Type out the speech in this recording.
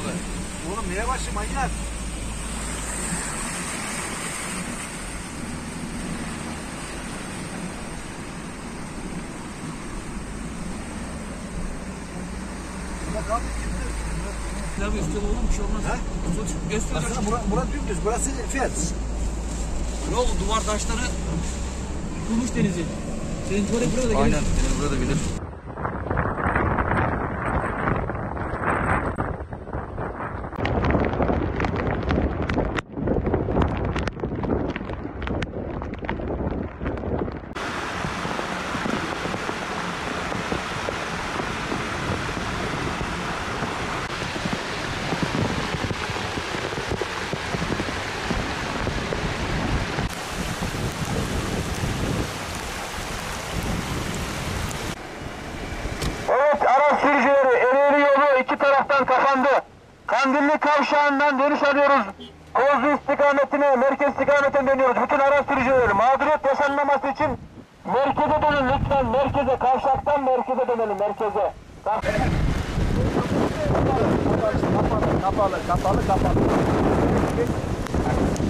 abi. Oğlum neye başı manyak? Ya göster oğlum bir şey olmaz. Ha? Göster. Aslında burası dümdüz. Burası fiyat. Ne oldu duvar taşları yıkılmış denizi. Senin tuvalet burada gelir. Aynen senin burada gelir. Araç sürücüleri Ereğli yolu iki taraftan kapandı. Kandilli kavşağından dönüş alıyoruz. Kozlu istikametine, merkez istikametine dönüyoruz. Bütün araç sürücüleri mağduriyet yaşanmaması için merkeze dönün lütfen. Merkeze, kavşaktan merkeze dönelim, merkeze. Kapalı.